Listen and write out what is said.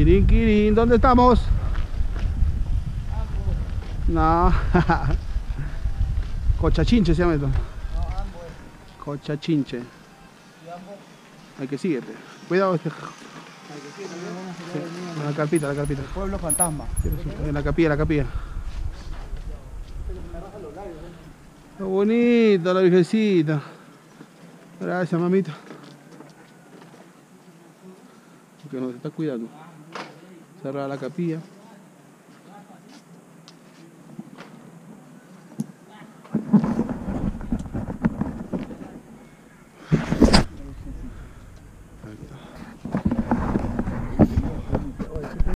Quirín, Quirín, ¿dónde estamos? No. Cochachinche se llama esto. Cochachinche. Hay que síguete. Cuidado este. Sí, la carpita, la carpita. El pueblo fantasma. La capilla, la capilla. Qué bonita la virgencita. Gracias, mamita. Que nos está cuidando. Cerrada la capilla.